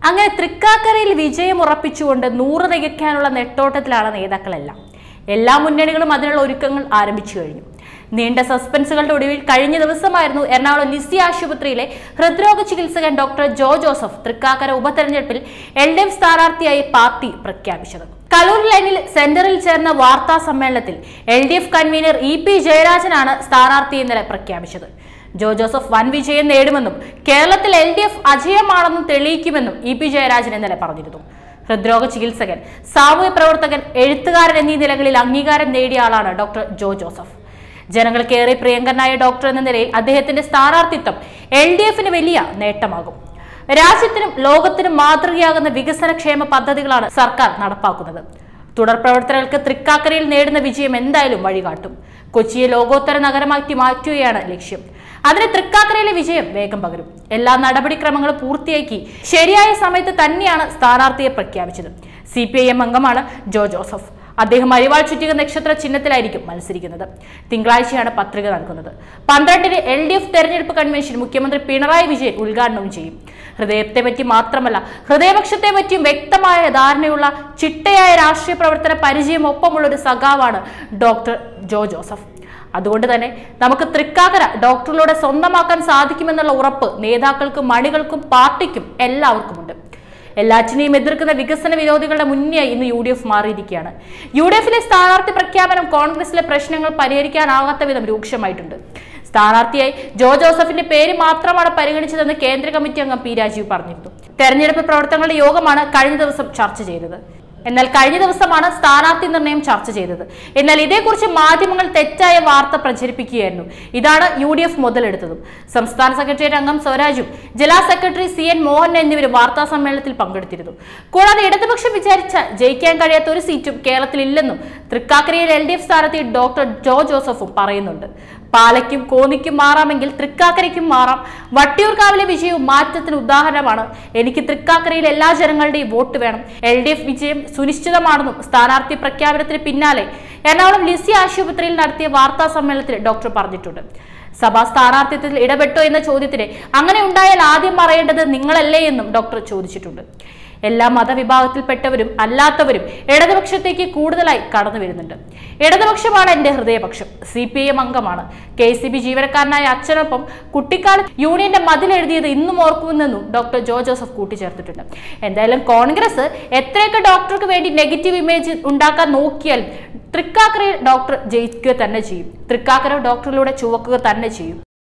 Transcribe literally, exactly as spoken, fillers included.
അങ്ങനെ തൃക്കാക്കരയിൽ വിജയം ഉറപ്പിച്ചുകൊണ്ട് നൂറ് തികയ്ക്കാനുള്ള നെട്ടോട്ടത്തിലാണ് നേതാക്കളെല്ലാം. എല്ലാ മുന്നണികളും അതിനുള്ള ഒരുക്കങ്ങൾ ആരംഭിച്ചു കഴിഞ്ഞു. നീണ്ട സസ്പെൻസുകളുടെ ഒടുവിൽ കഴിഞ്ഞ ദിവസമായിരുന്നു എറണാകുളം ലിസി ആശുപത്രിയിലെ ഹൃദ്രോഗ ചികിത്സകൻ ഡോക്ടർ ജോ ജോസഫ് തൃക്കാക്കര ഉപതെരഞ്ഞെടുപ്പിൽ എൽ ഡി എഫ് സ്ഥാനാർത്ഥിയായി പാർട്ടി പ്രഖ്യാപിച്ചത്. കലൂർ ലൈനിൽ സെന്ററിൽ ചേർന്ന വാർത്താ സമ്മേളനത്തിൽ L D F convener E P ജയരാജനാണ് സ്ഥാനാർത്ഥി ഇന്നലെ പ്രഖ്യാപിച്ചത്. ജോ ജോസഫ് വൻ വിജയം നേടുമെന്നും കേരളത്തിൽ എൽ ഡി എഫ് അജയമാണെന്നും തെളിയിക്കുമെന്നും ഇ പി ജയരാജൻ ഇന്നലെ പറഞ്ഞിരുന്നു. ഹൃദ്രോഗ ചികിത്സകൻ, സാമൂഹ്യ പ്രവർത്തകൻ, എഴുത്തുകാരൻ എന്നീ നിലകളിൽ അംഗീകാരം നേടിയ ആളാണ് ഡോക്ടർ ജോ ജോസഫ്. ജനങ്ങൾക്കേറെ പ്രിയങ്കരനായ ഡോക്ടർ എന്ന നിലയിൽ അദ്ദേഹത്തിന്റെ സ്ഥാനാർത്ഥിത്വം എൽ ഡി എഫിന് വലിയ നേട്ടമാകും. രാജ്യത്തിനും ലോകത്തിനും മാതൃകയാകുന്ന വികസനക്ഷേമ പദ്ധതികളാണ് സർക്കാർ നടപ്പാക്കുന്നത്. തുടർ പ്രവർത്തനങ്ങൾക്ക് തൃക്കാക്കരയിൽ നേടുന്ന വിജയം എന്തായാലും വഴികാട്ടും. കൊച്ചിയെ ലോകോത്തര നഗരമാക്കി മാറ്റുകയാണ് ലക്ഷ്യം. അതിന് തൃക്കാക്കരയിലെ വിജയം വേഗം പകരും. എല്ലാ നടപടിക്രമങ്ങളും പൂർത്തിയാക്കി ശരിയായ സമയത്ത് തന്നെയാണ് സ്ഥാനാർത്ഥിയെ പ്രഖ്യാപിച്ചത്. സി പി ഐ എം അംഗമാണ് ജോ ജോസഫ്. അദ്ദേഹം അരിവാൾ ചുറ്റിക നക്ഷത്ര ചിഹ്നത്തിലായിരിക്കും മത്സരിക്കുന്നത്. തിങ്കളാഴ്ചയാണ് പത്രിക നൽകുന്നത്. പന്ത്രണ്ടിന് എൽ ഡി എഫ് തെരഞ്ഞെടുപ്പ് കൺവെൻഷൻ മുഖ്യമന്ത്രി പിണറായി വിജയൻ ഉദ്ഘാടനവും ചെയ്യും. ഹൃദയത്തെ പറ്റി മാത്രമല്ല, ഹൃദയപക്ഷത്തെ പറ്റിയും വ്യക്തമായ ധാരണയുള്ള ചിട്ടയായ രാഷ്ട്രീയ പ്രവർത്തന പരിചയം ഒപ്പമുള്ള ഒരു സഖാവാണ് ഡോക്ടർ ജോ ജോസഫ്. അതുകൊണ്ട് തന്നെ നമുക്ക് തൃക്കാക്കര ഡോക്ടറിലൂടെ സ്വന്തമാക്കാൻ സാധിക്കുമെന്നുള്ള ഉറപ്പ് നേതാക്കൾക്കും മണികൾക്കും പാർട്ടിക്കും എല്ലാവർക്കുമുണ്ട്. എല്ലാറ്റിനെയും എതിർക്കുന്ന വികസന വിരോധികളുടെ മുന്നിലായി ഇന്ന് യു ഡി എഫ് മാറിയിരിക്കുകയാണ്. യു ഡി എഫിലെ സ്ഥാനാർത്ഥി പ്രഖ്യാപനം കോൺഗ്രസിലെ പ്രശ്നങ്ങൾ പരിഹരിക്കാനാകാത്ത വിധം രൂക്ഷമായിട്ടുണ്ട്. സ്ഥാനാർത്ഥിയായി ജോ ജോസഫിന്റെ പേര് മാത്രമാണ് പരിഗണിച്ചതെന്ന് കേന്ദ്ര കമ്മിറ്റി അംഗം പി രാജീവ് പറഞ്ഞിരുന്നു. തെരഞ്ഞെടുപ്പ് പ്രവർത്തനങ്ങളുടെ യോഗമാണ് കഴിഞ്ഞ ദിവസം ചർച്ച ചെയ്തത്. എന്നാൽ കഴിഞ്ഞ ദിവസമാണ് സ്ഥാനാർത്ഥി നിർണയം ചർച്ച ചെയ്തത്. എന്നാൽ ഇതേക്കുറിച്ച് മാധ്യമങ്ങൾ തെറ്റായ വാർത്ത പ്രചരിപ്പിക്കുകയായിരുന്നു. ഇതാണ് യു ഡി എഫ് മുതലെടുത്തതും. സംസ്ഥാന സെക്രട്ടേറിയറ്റ് അംഗം സ്വരാജും ജില്ലാ സെക്രട്ടറി സി എൻ മോഹൻ എന്നിവരും വാർത്താ സമ്മേളനത്തിൽ പങ്കെടുത്തിരുന്നു. കൂടാതെ ഇടതുപക്ഷം വിചാരിച്ച ജയിക്കാൻ കഴിയാത്ത ഒരു സീറ്റും കേരളത്തിൽ ഇല്ലെന്നും തൃക്കാക്കരയിൽ എൽ ഡി എഫ് സ്ഥാനാർത്ഥി ഡോക്ടർ ജോ ജോസഫും പറയുന്നുണ്ട്. പാലയ്ക്കും കോന്നിക്കും മാറാമെങ്കിൽ തൃക്കാക്കരയ്ക്കും മാറാം. വട്ടിയൂർക്കാവിലെ വിജയവും മാറ്റത്തിന് ഉദാഹരണമാണ്. എനിക്ക് തൃക്കാക്കരയിൽ എല്ലാ ജനങ്ങളുടെയും വോട്ട് വേണം. എൽ ഡി എഫ് വിജയം സുനിശ്ചിതമാണെന്നും സ്ഥാനാർത്ഥി പ്രഖ്യാപനത്തിന് പിന്നാലെ എറണാകുളം ലിസി ആശുപത്രിയിൽ നടത്തിയ വാർത്താ സമ്മേളനത്തിൽ ഡോക്ടർ പറഞ്ഞിട്ടുണ്ട്. സഭാ സ്ഥാനാർത്ഥിത്വത്തിൽ ഇടപെട്ടോ എന്ന ചോദ്യത്തിന് അങ്ങനെ ഉണ്ടായാൽ ആദ്യം പറയേണ്ടത് നിങ്ങളല്ലേ എന്നും ഡോക്ടർ ചോദിച്ചിട്ടുണ്ട്. എല്ലാ മതവിഭാഗത്തിൽപ്പെട്ടവരും അല്ലാത്തവരും ഇടതുപക്ഷത്തേക്ക് കൂടുതലായി കടന്നു വരുന്നുണ്ട്. ഇടതുപക്ഷമാണ് എന്റെ ഹൃദയപക്ഷം. സി പി ഐ എം അംഗമാണ്. കെ സി ബി ജീവനക്കാരനായ അച്ഛനൊപ്പം കുട്ടിക്കാലത്ത് യൂണിയന്റെ മതിൽ എഴുതിയത് ഇന്നും ഓർക്കുമെന്നും ഡോക്ടർ ജോ ജോസഫ് കൂട്ടിച്ചേർത്തിട്ടുണ്ട്. എന്തായാലും കോൺഗ്രസ് എത്രയൊക്കെ ഡോക്ടർക്ക് വേണ്ടി നെഗറ്റീവ് ഇമേജ് ഉണ്ടാക്കാൻ നോക്കിയാൽ തൃക്കാക്കരയിൽ ഡോക്ടർ ജയിക്കുക തന്നെ ചെയ്യും. തൃക്കാക്കര ഡോക്ടറിലൂടെ ചുവക്കുക തന്നെ ചെയ്യും.